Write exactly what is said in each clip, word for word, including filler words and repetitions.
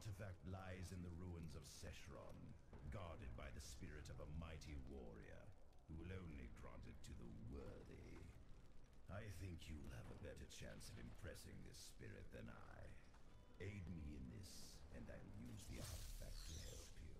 artifact lies in the ruins of Seshron, guarded by the spirit of a mighty warrior, who will only grant it to the worthy. I think you'll have a better chance of impressing this spirit than I. Aid me in this, and I'll use the artifact to help you.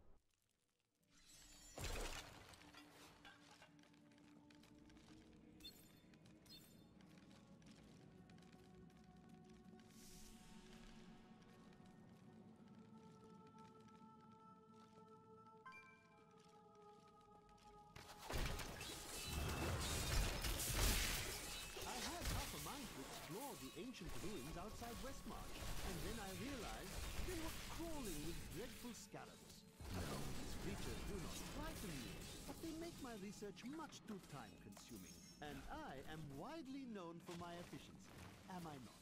Explore the ancient ruins outside Westmarch, and then I realized they were crawling with dreadful scarabs. These creatures do not frighten me, but they make my research much too time-consuming, and I am widely known for my efficiency, am I not?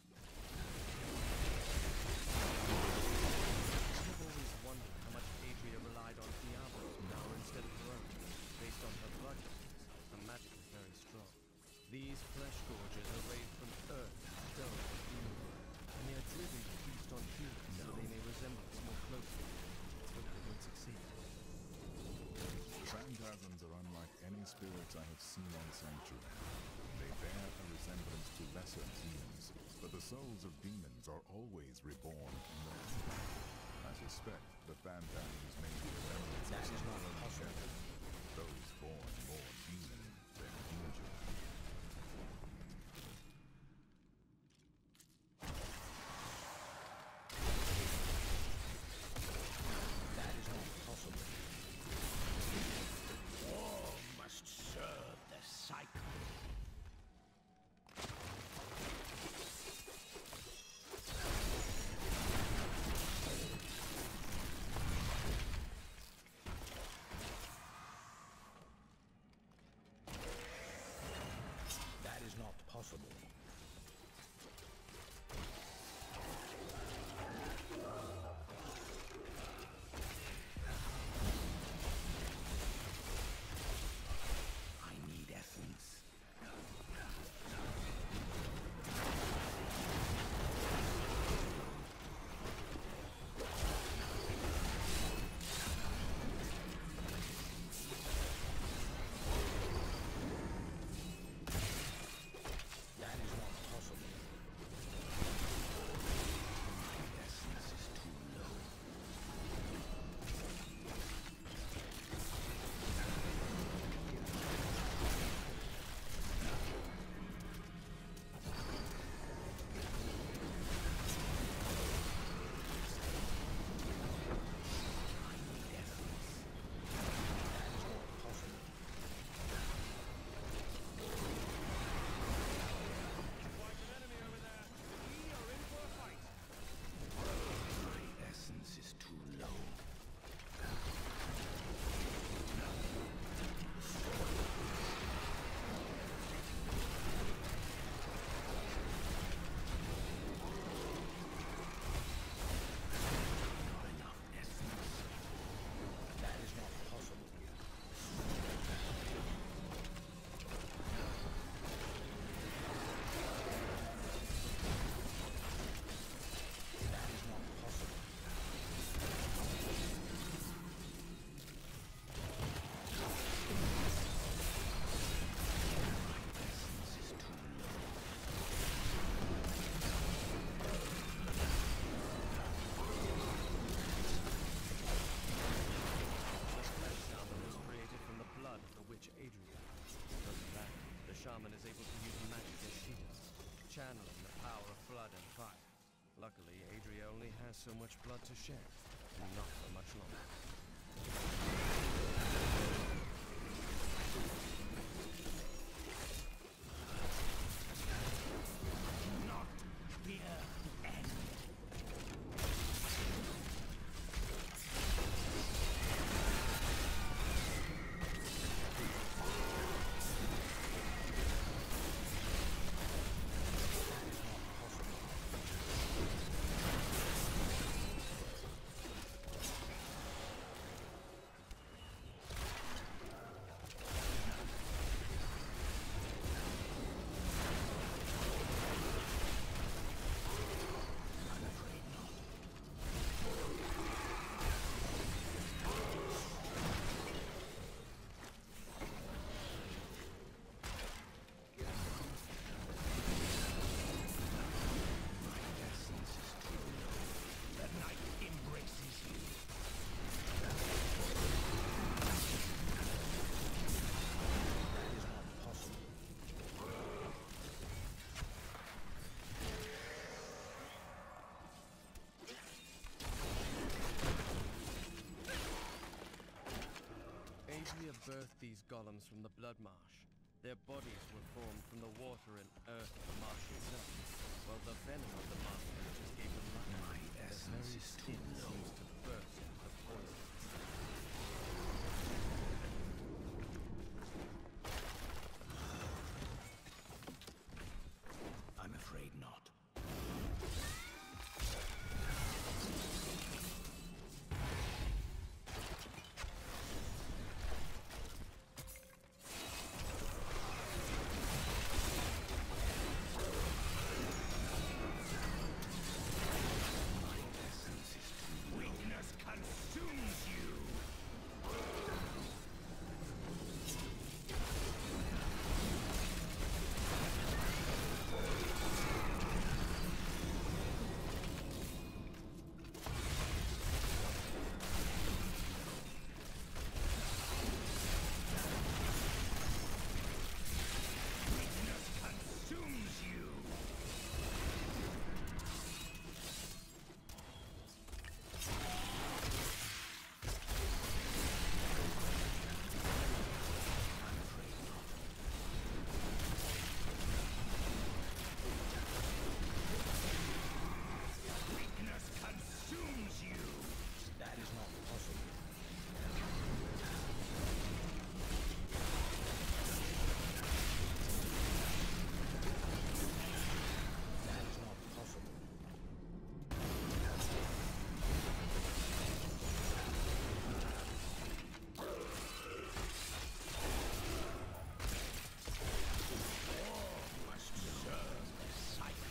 I've always wondered how much Adria relied on Diablo now instead of Rome. Based on her blood disease, her magic is very strong. These flesh gorges are raised from earth, stone, and human, and they are driven to feast on humans so they may resemble us more closely. But they won't succeed. Phantasms are unlike any spirits I have seen on Sanctuary. They bear a resemblance to lesser demons, but the souls of demons are always reborn in the I suspect the Phantasms may be remembrance That is not possible. Those born more demon than angel. War must serve the cycle. That is not possible. Essence. That is not possible. My essence is too low. Shaman is able to use magic as she does, channeling the power of blood and fire. Luckily, Adria only has so much blood to share, and not for much longer. Not fear the end. birthed these golems from the blood marsh. Their bodies were formed from the water and earth of the marsh itself, while the venom of the marsh creatures gave them life. My essence is too low. Seems to burst with the poison. I'm afraid not. Weakness consumes you! Weakness consumes you! Weakness consumes you! That is not possible. That is not possible. All must serve the cycle.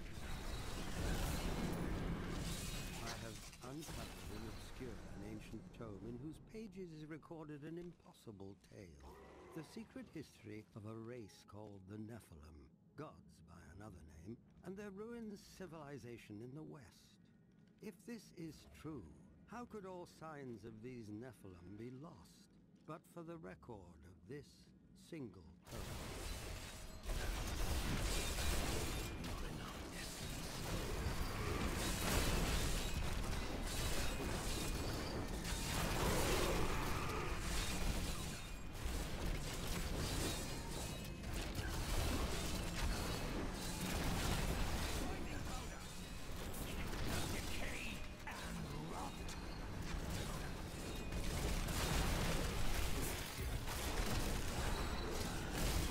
I have uncovered and obscured an ancient tome in whose pages is recorded an impossible tale. The secret history of a race called the Nephilim, gods by another name, and their ruined civilization in the west. If this is true, how could all signs of these Nephilim be lost, but for the record of this single tome? Decay and rot.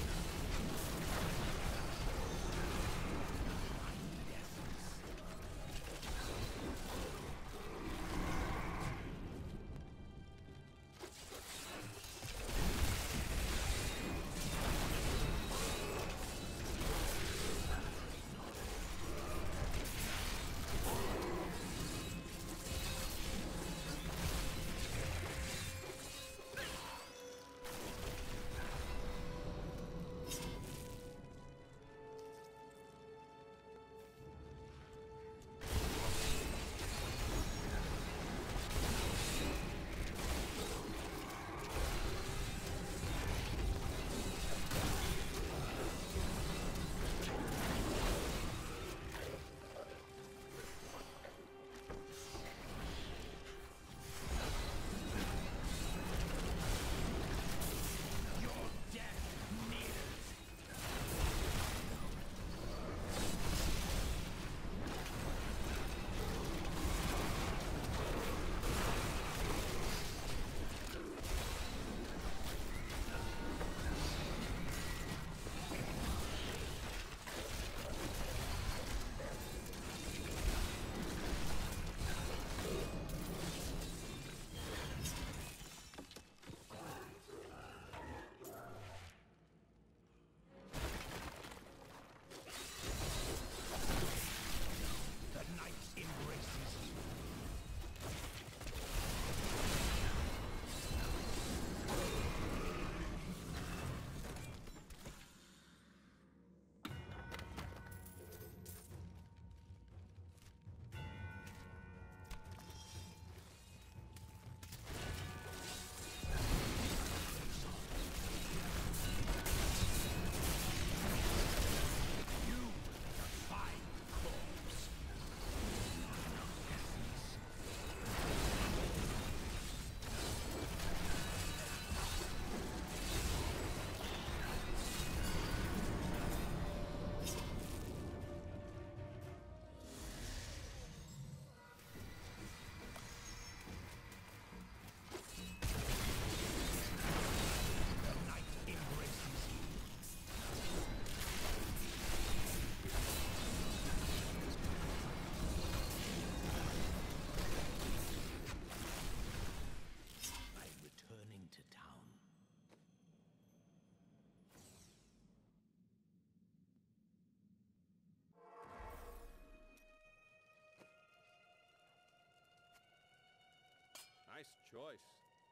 Nice choice.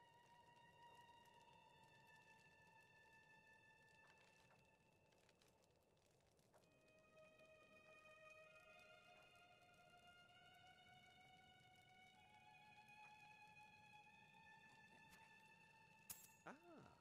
Ah.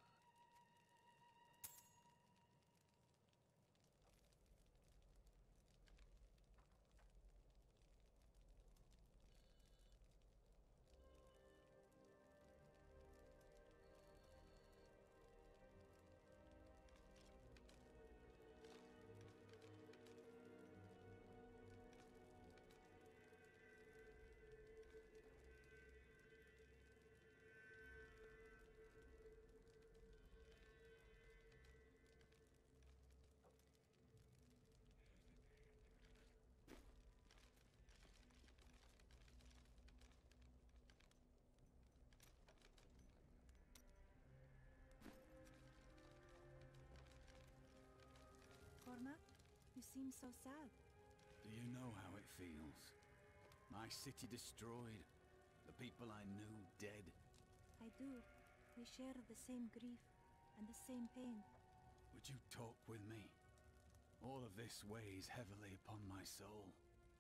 Cormac, you seem so sad. Do you know how it feels? My city destroyed, the people I knew dead. I do. We share the same grief and the same pain. Would you talk with me? All of this weighs heavily upon my soul.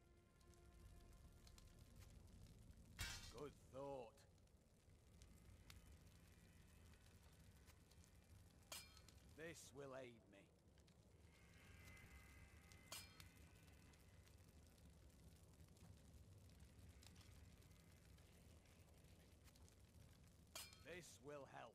Good thought. This will aid me. This will help.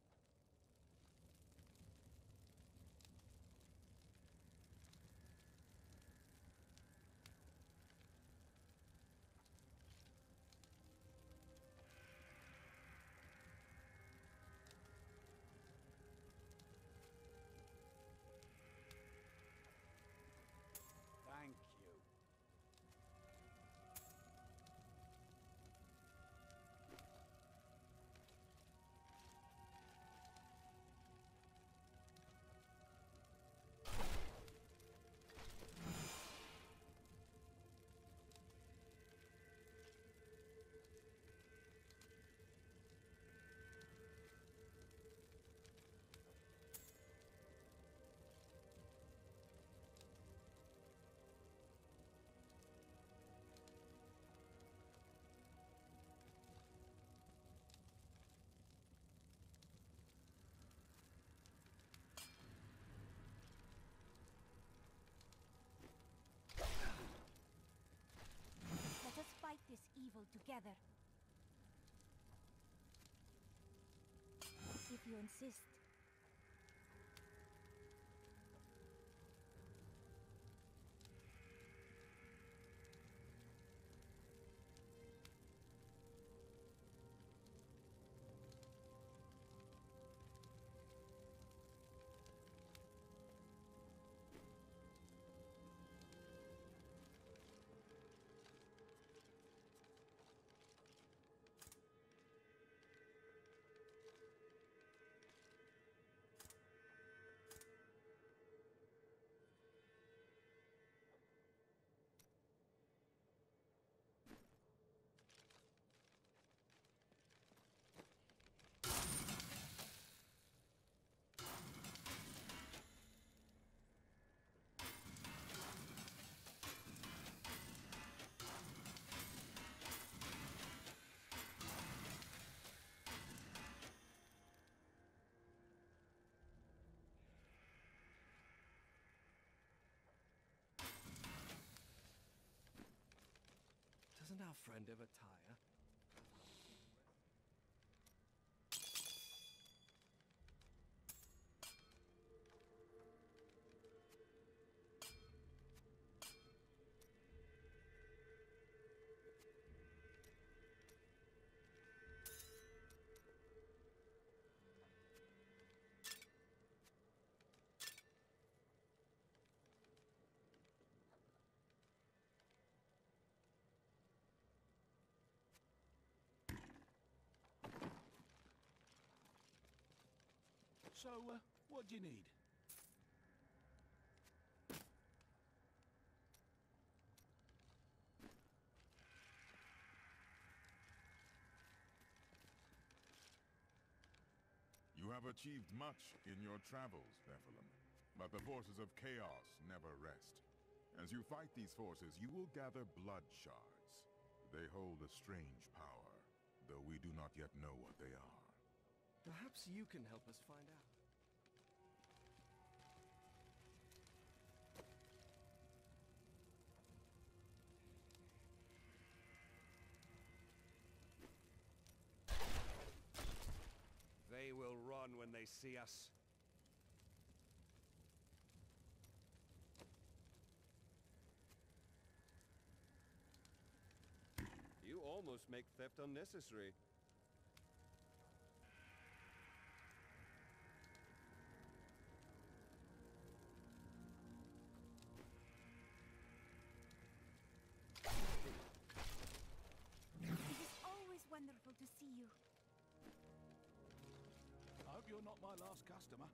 Thank you. Let us fight this evil together. If you insist. Doesn't our friend ever tire? So, uh, what do you need? have achieved much in your travels, Nephilim, but the forces of chaos never rest. As you fight these forces, you will gather blood shards. They hold a strange power, though we do not yet know what they are. Perhaps you can help us find out. They will run when they see us. You almost make theft unnecessary. It is always wonderful to see you. I hope you're not my last customer.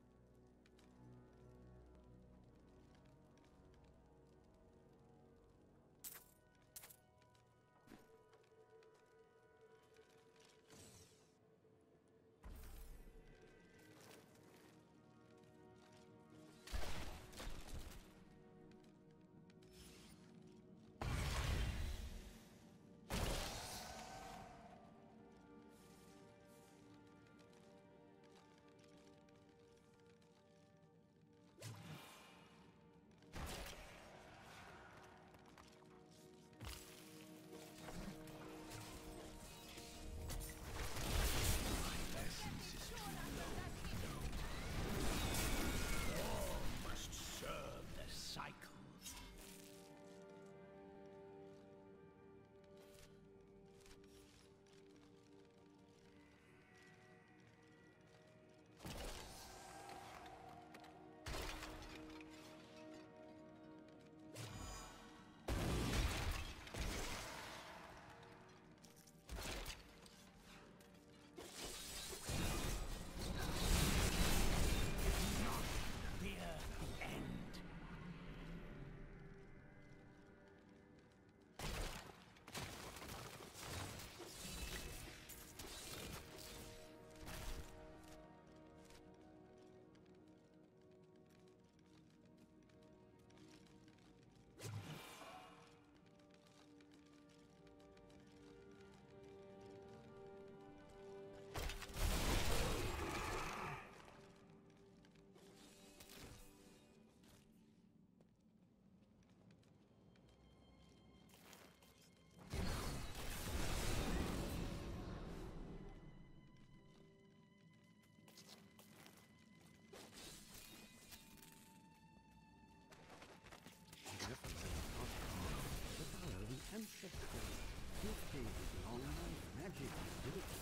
Ancestral, dictated long life magic ability.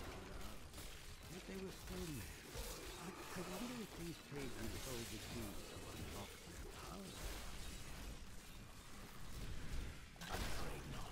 Yet they were still men. I, I wonder if these pages hold the key to unlock their power. I'm afraid not.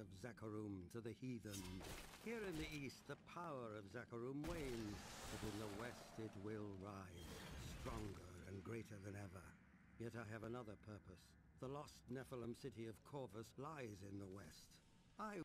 of Zakarum to the heathen. Here in the east, the power of Zakarum wanes, but in the west it will rise, stronger and greater than ever. Yet I have another purpose. The lost Nephilim city of Corvus lies in the west. I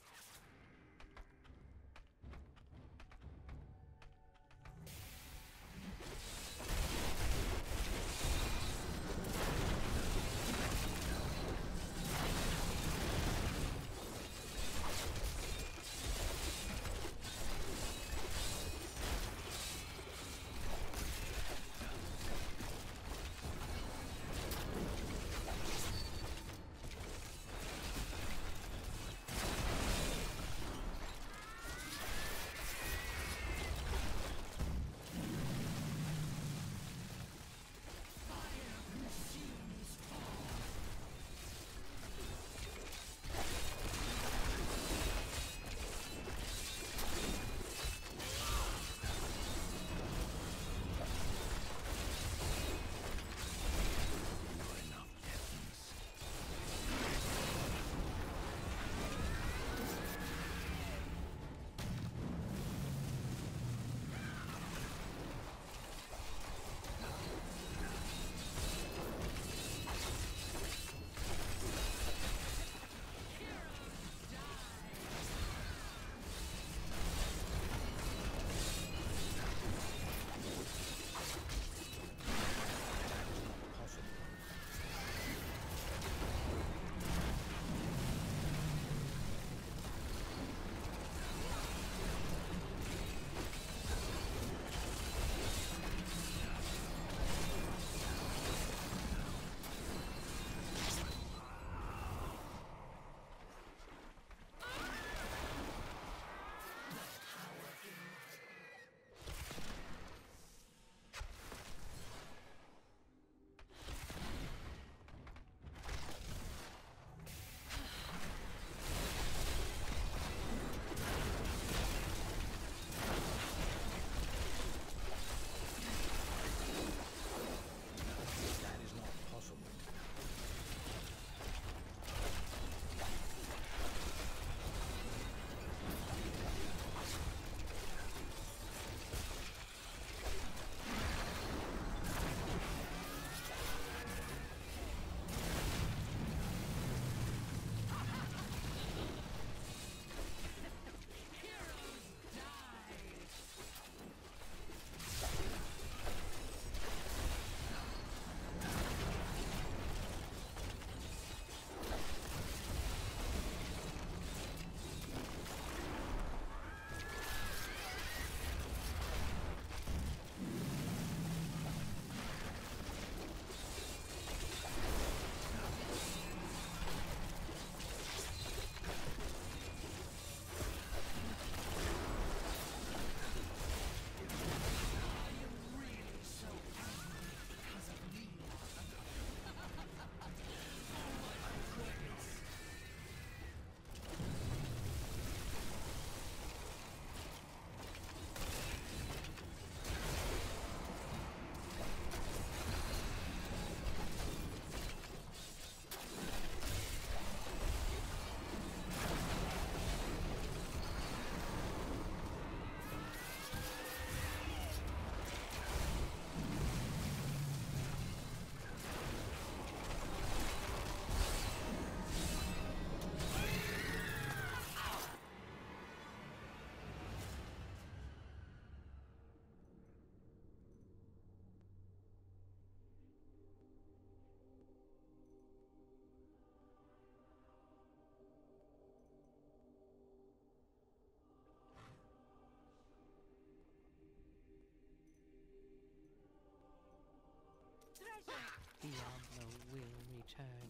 Diablo will return.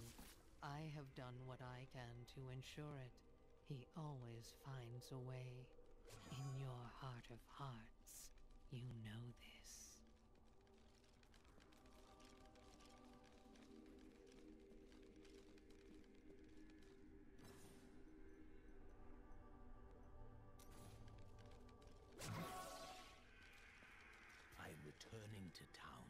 I have done what I can to ensure it. He always finds a way. In your heart of hearts, you know this. I am returning to town.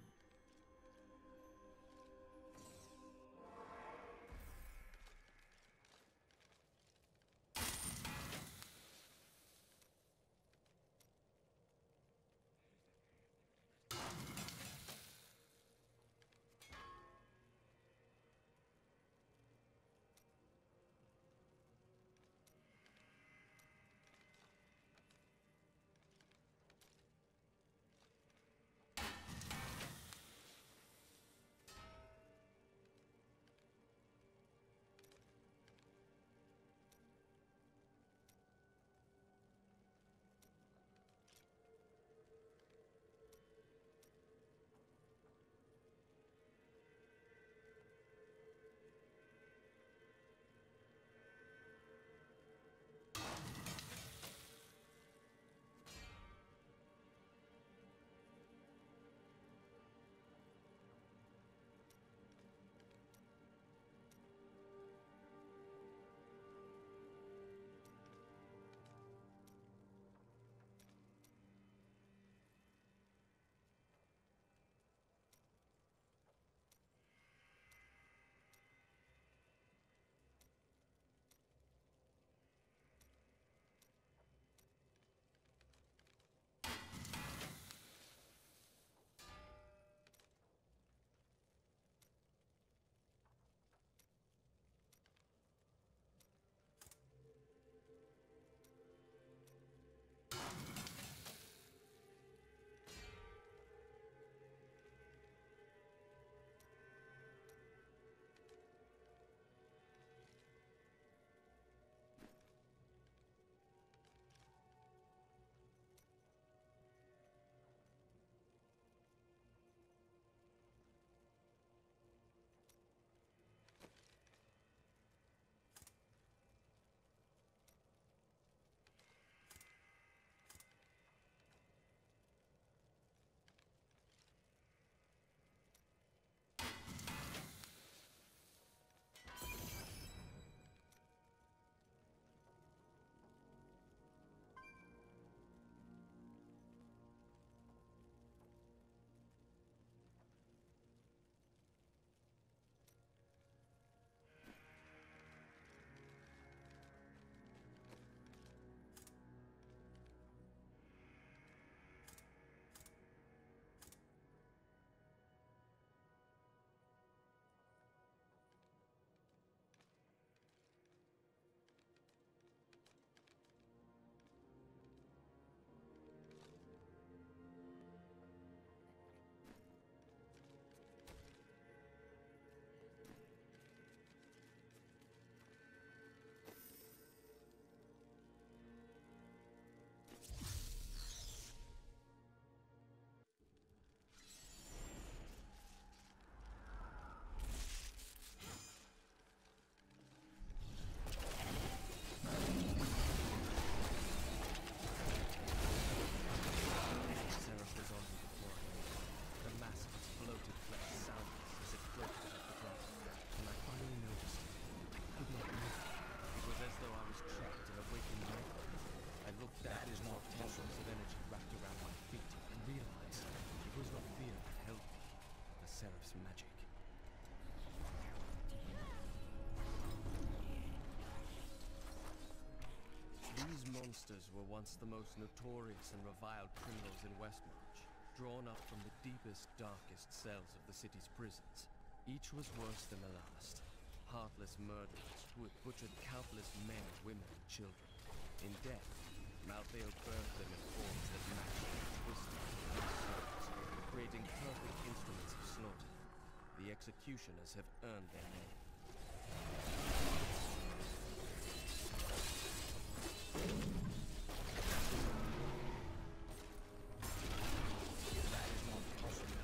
Seraph's magic. These monsters were once the most notorious and reviled criminals in Westmarch, drawn up from the deepest, darkest cells of the city's prisons. Each was worse than the last. Heartless murderers who had butchered countless men, women, and children. In death, Malthael burnt them in forms that matched their twisted and souls, creating perfect instruments of slaughter. The executioners have earned their name. That is not possible.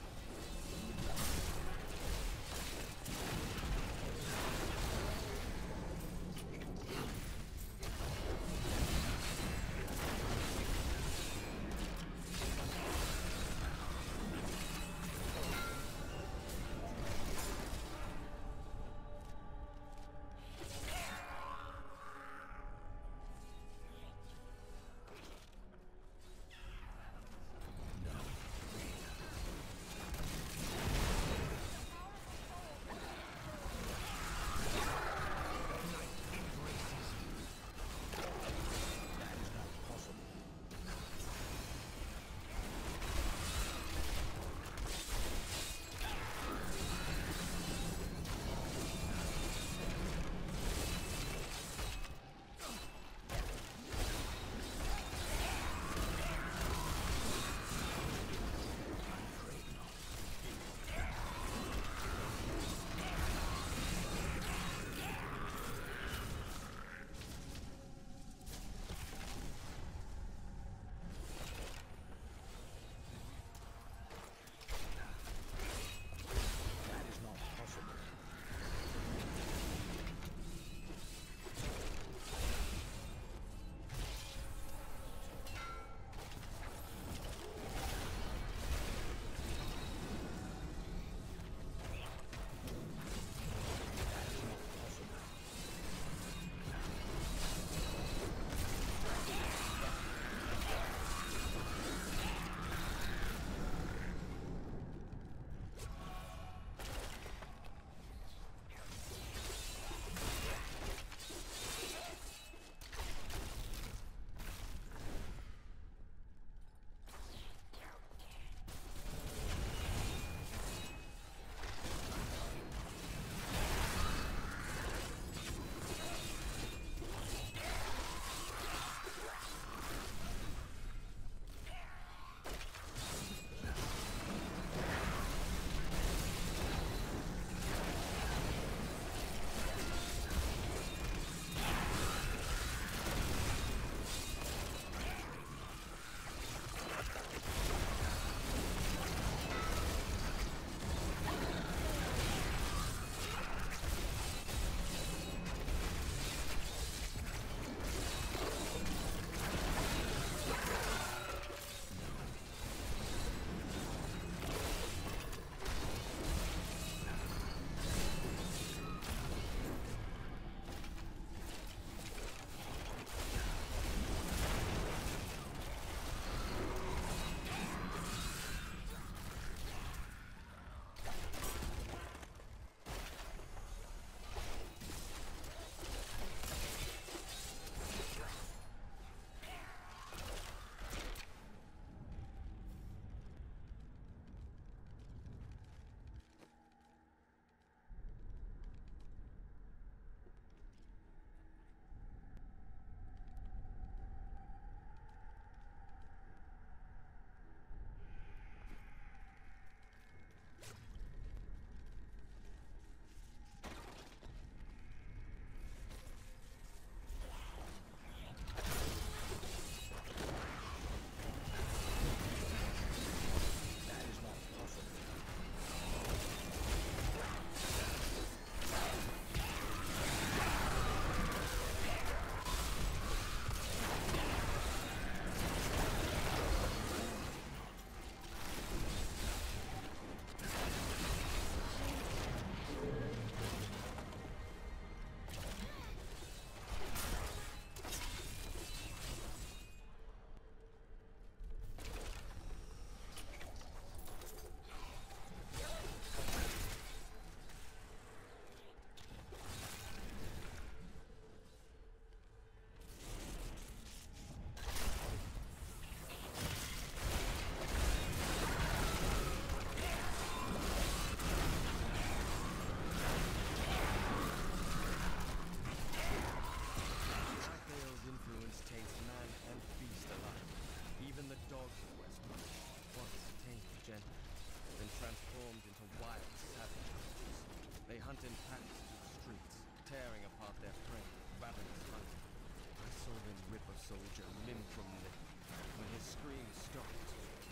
went in packs to the streets, tearing apart their prey, ravenous hunting. I saw them rip a soldier limb from limb. When his screams stopped,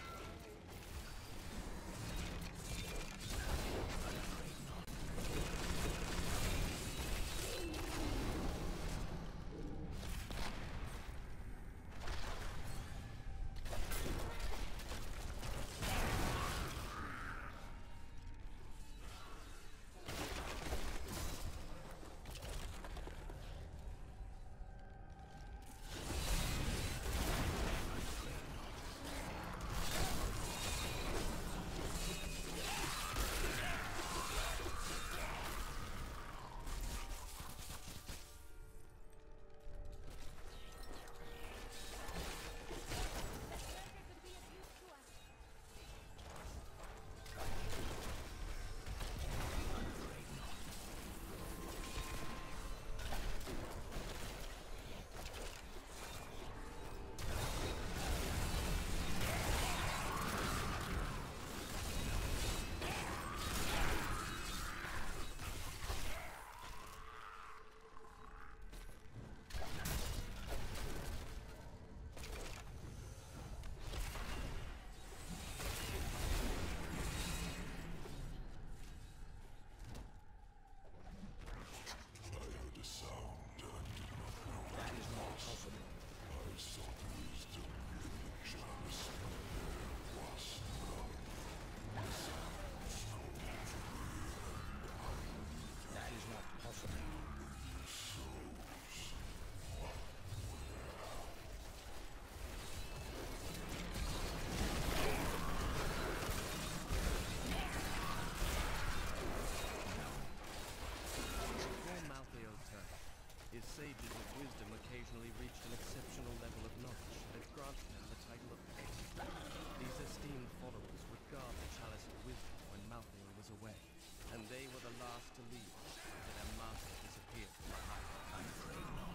his sages of wisdom occasionally reached an exceptional level of knowledge that granted them the title of Ace. These esteemed followers would guard the chalice of wisdom when Malthael was away, and they were the last to leave after their master disappeared from the highway. I'm afraid not.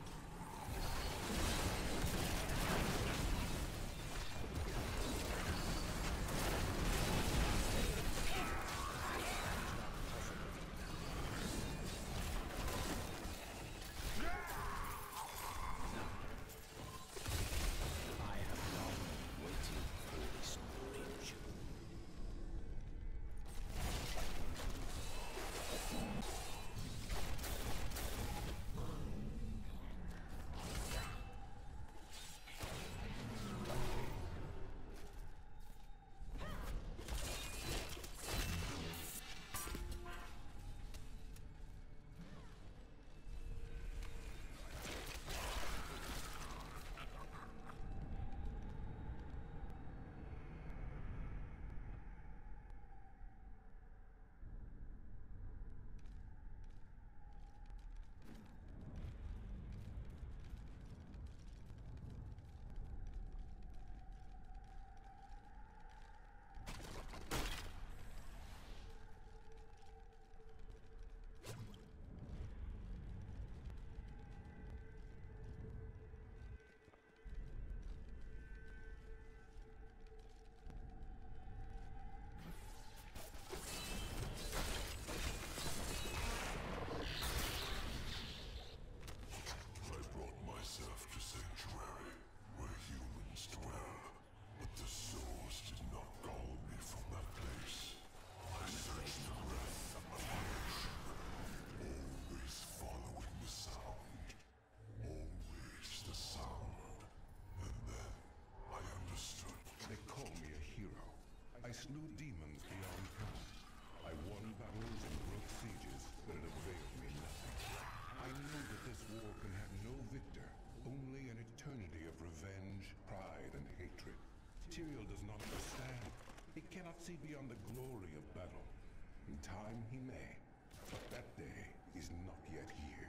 slew demons beyond count. I won battles and broke sieges, but it availed me nothing. I know that this war can have no victor, only an eternity of revenge, pride, and hatred. Tyrael does not understand. He cannot see beyond the glory of battle. In time he may, but that day is not yet here.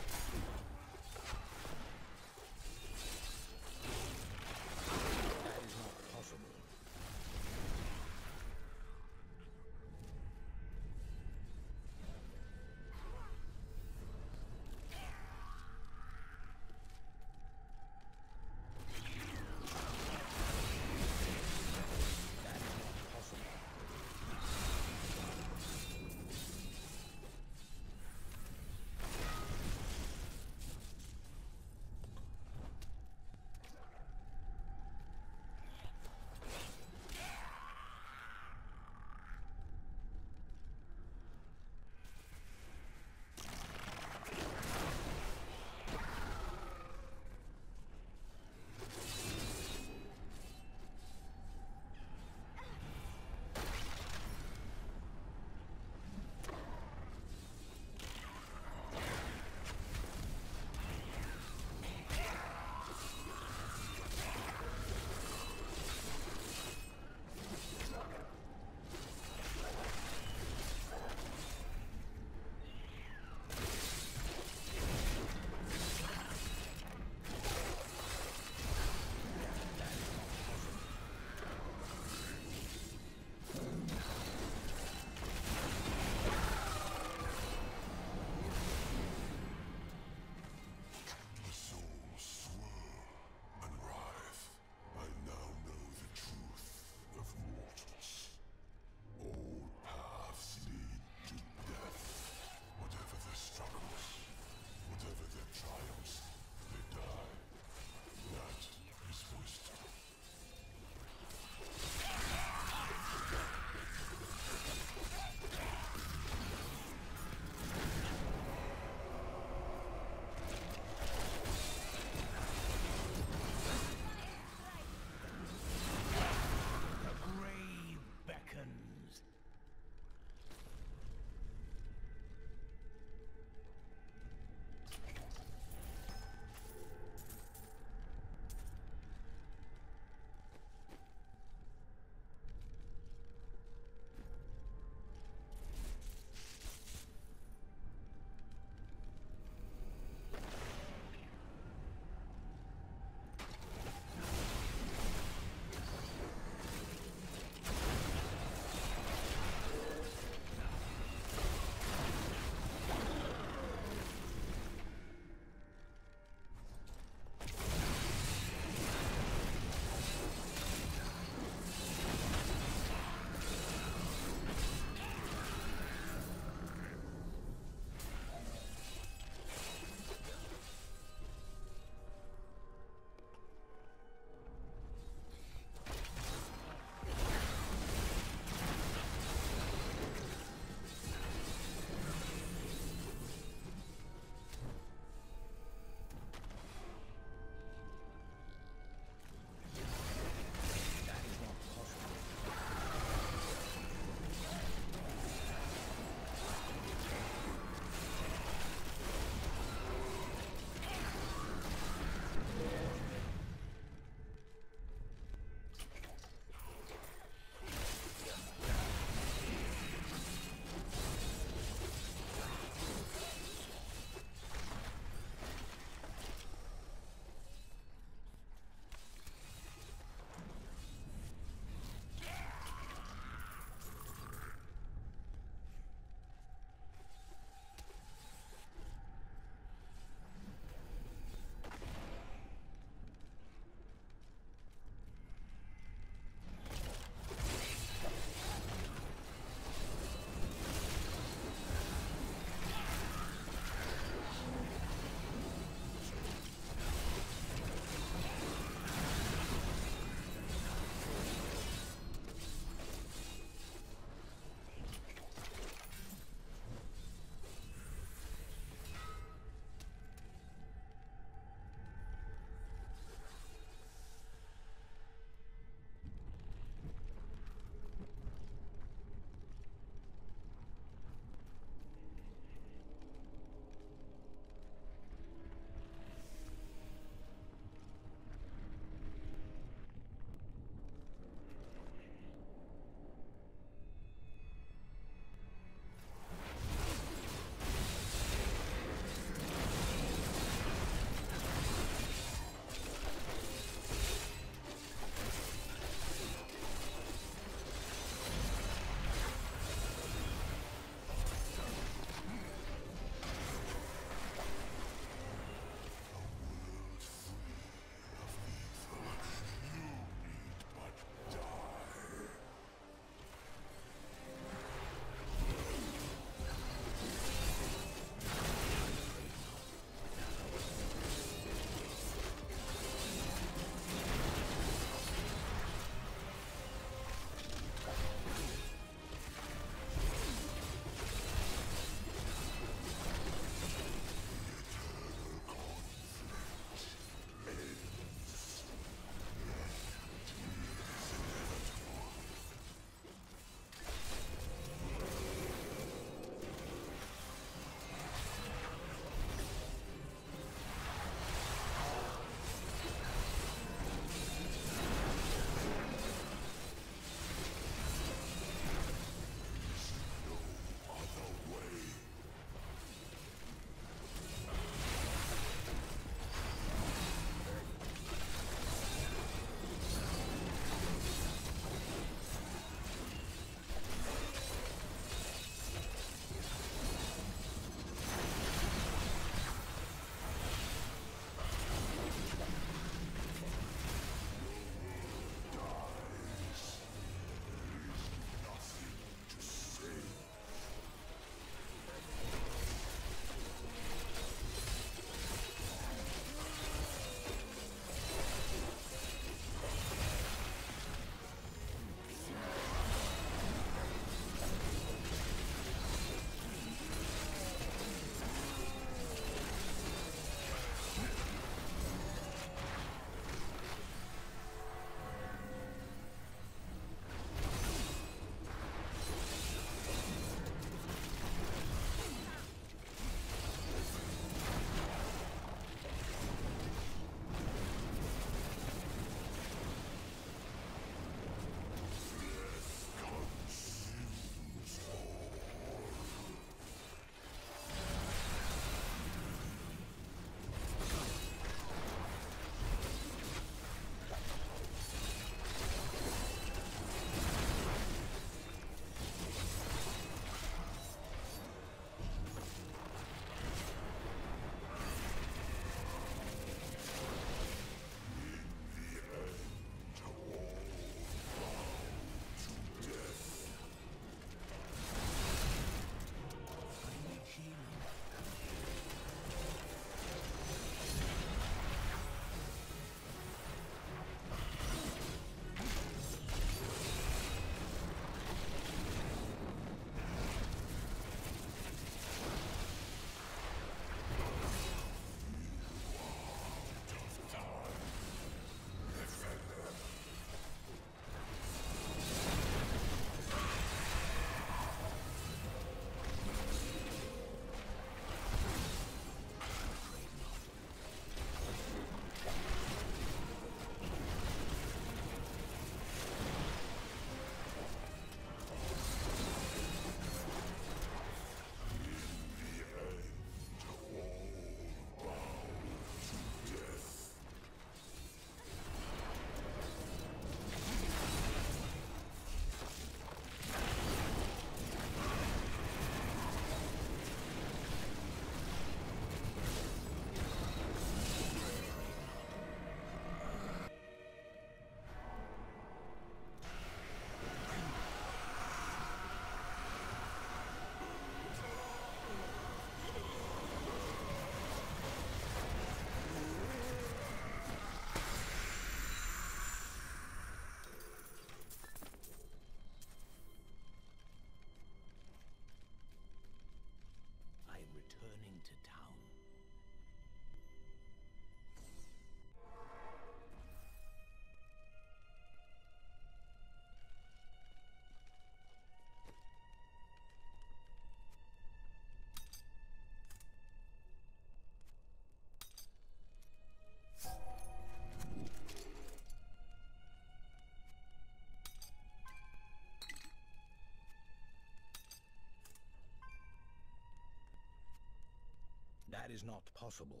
That is not possible.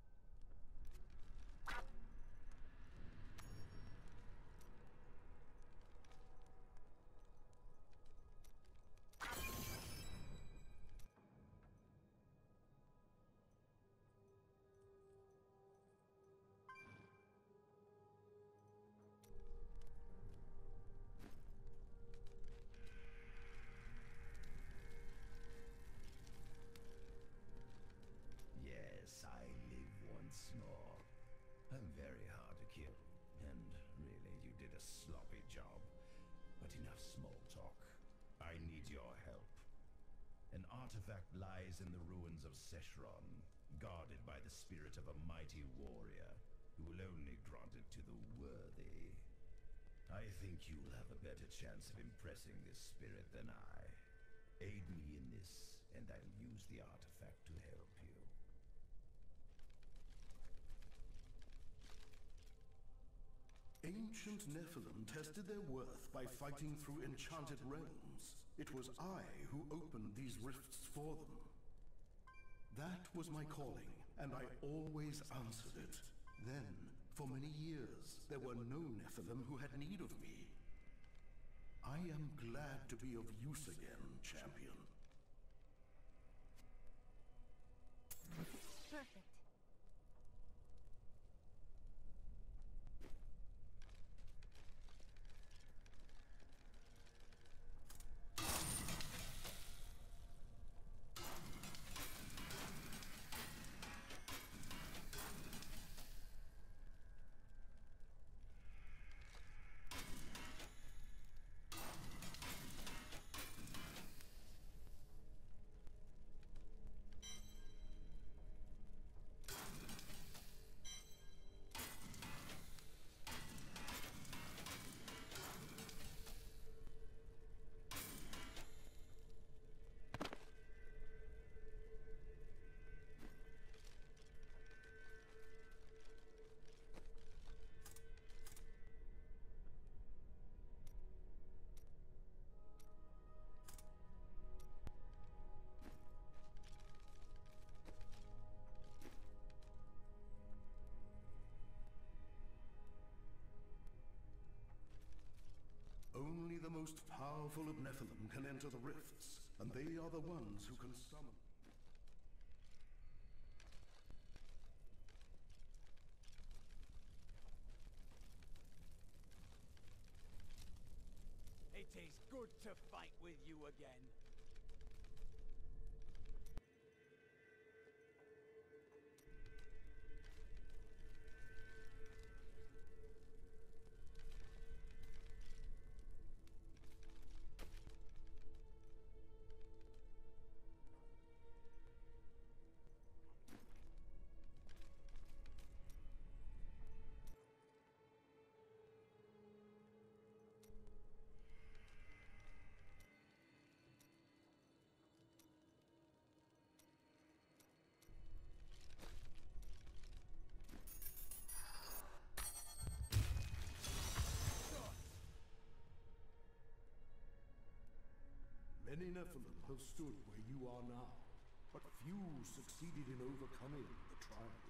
Yes, I live once more. I'm very hard to kill, and really, you did a sloppy job. But enough small talk. I need your help. An artifact lies in the ruins of Seshron, guarded by the spirit of a mighty warrior, who will only grant it to the worthy. I think you'll have a better chance of impressing this spirit than I. Aid me in this, and I'll use the artifact to help you. Ancient Nephilim tested their worth by fighting through enchanted realms. It was I who opened these rifts for them. That was my calling, and I always answered it. Then, for many years, there were no Nephilim who had need of me. I am glad to be of use again, champion. Perfect. Only the most powerful of Nephilim can enter the rifts, and they are the ones who can summon. It is good to fight with you again. Many Nephilim have stood where you are now, but few succeeded in overcoming the trials.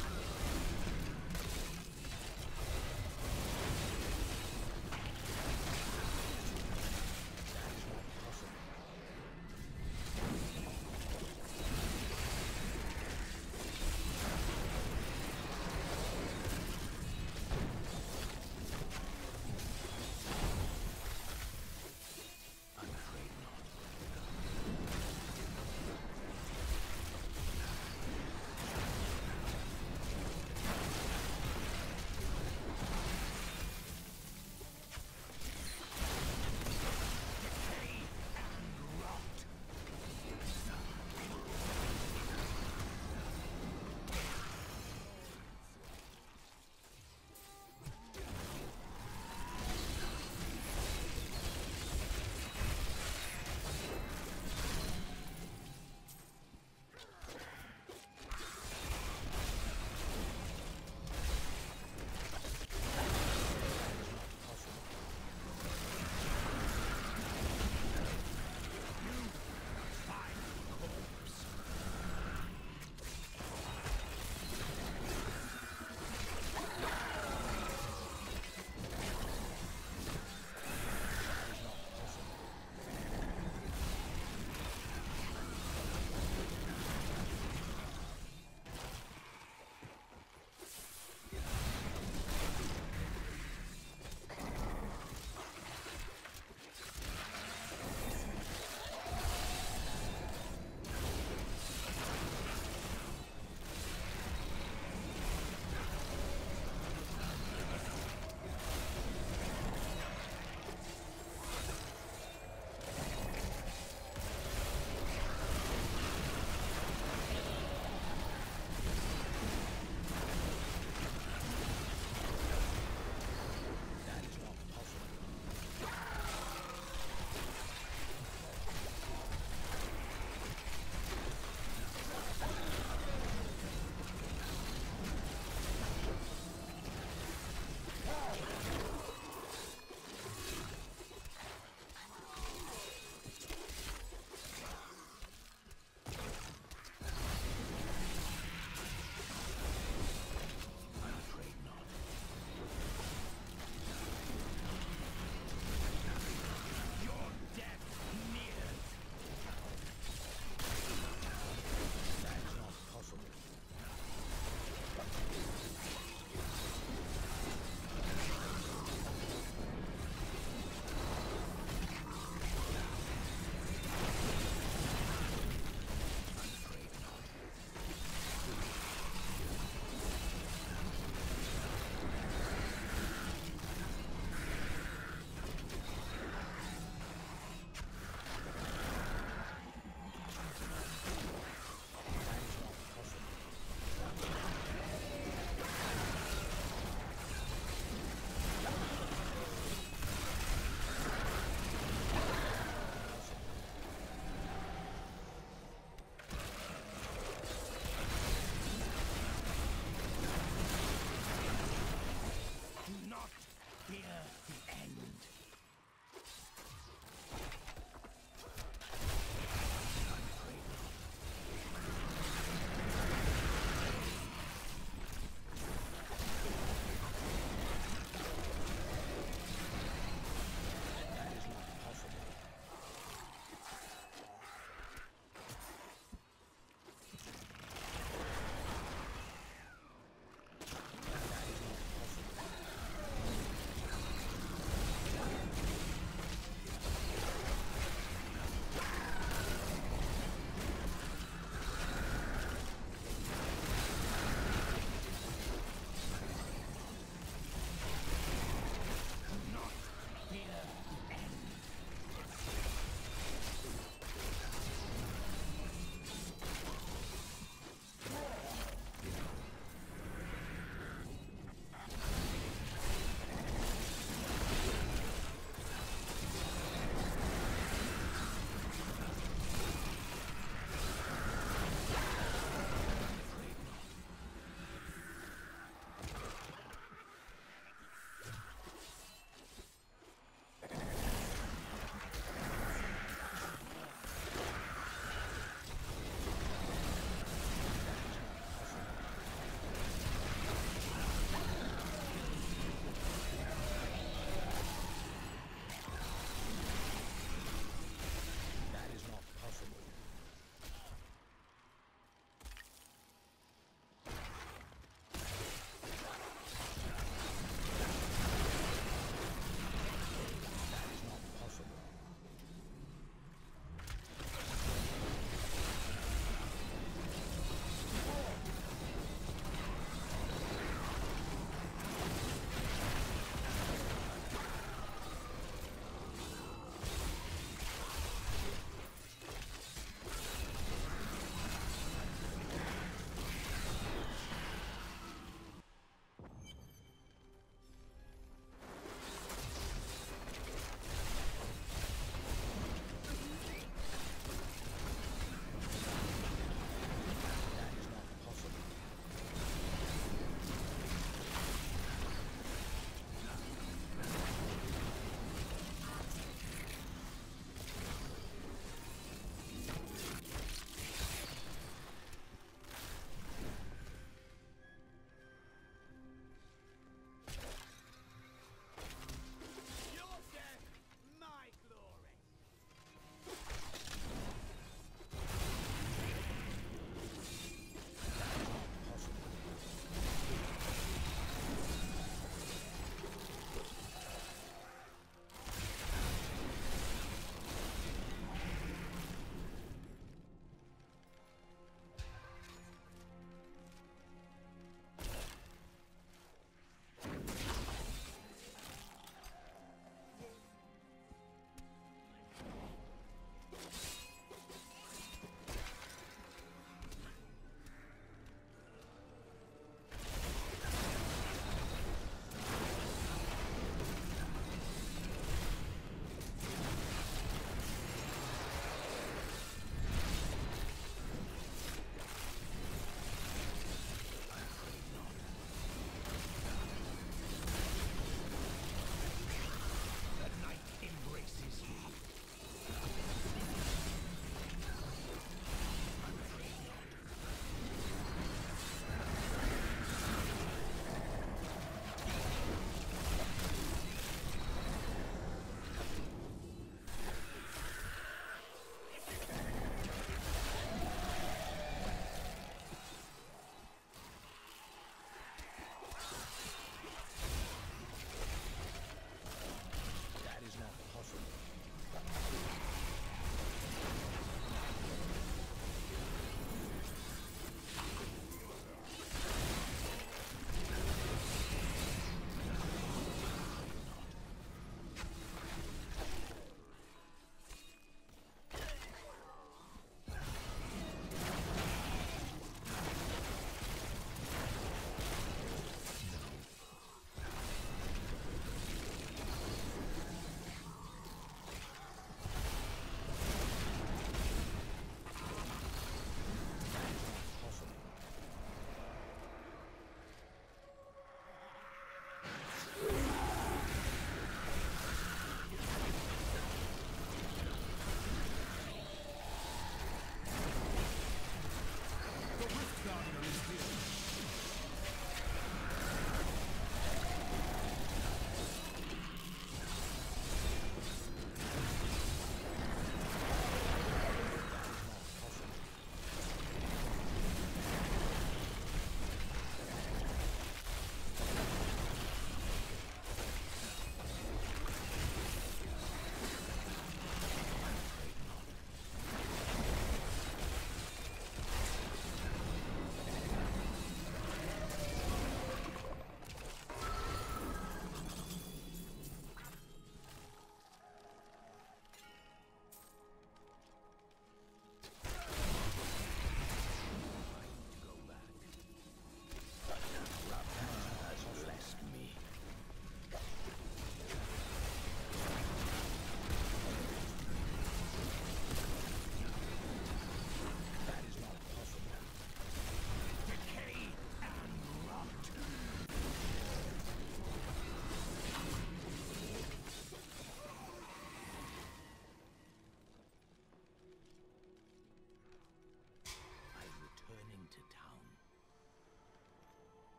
Adversary is before us.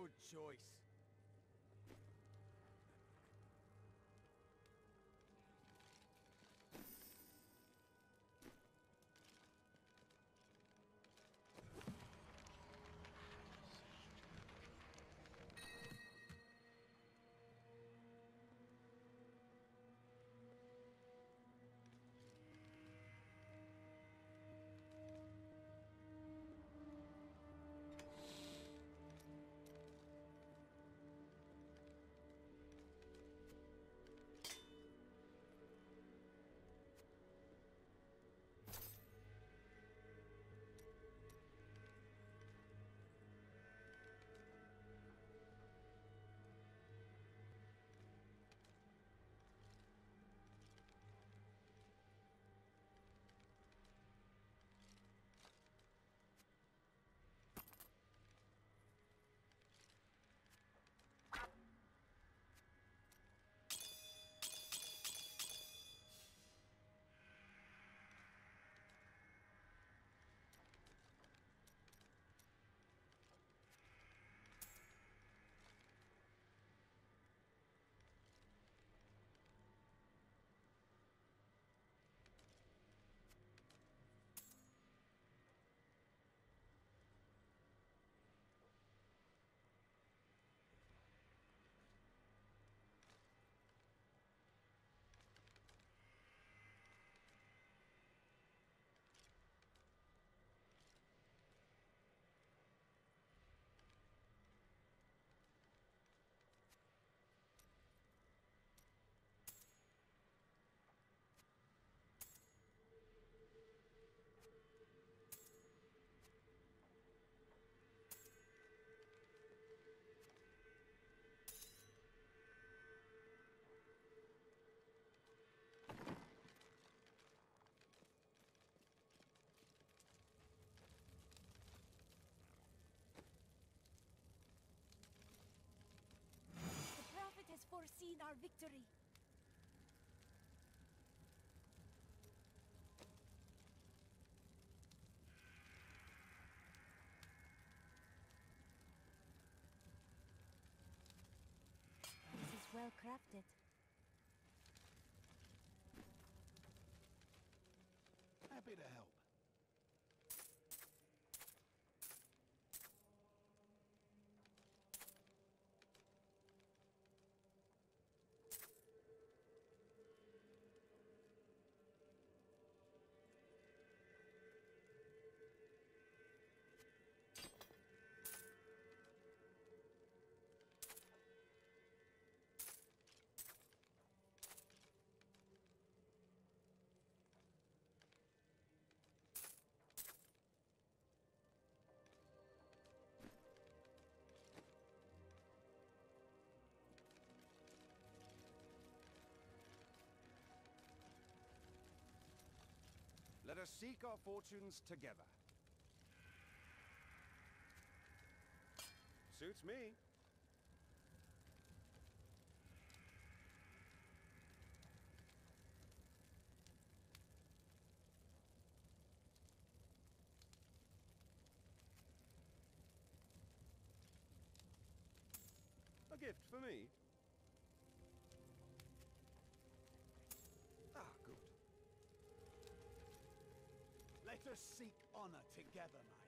Good choice. Foreseen our victory. This is well crafted. Happy to help. Let us seek our fortunes together. Suits me. A gift for me? Ah, good. Let us seek honor together, knight.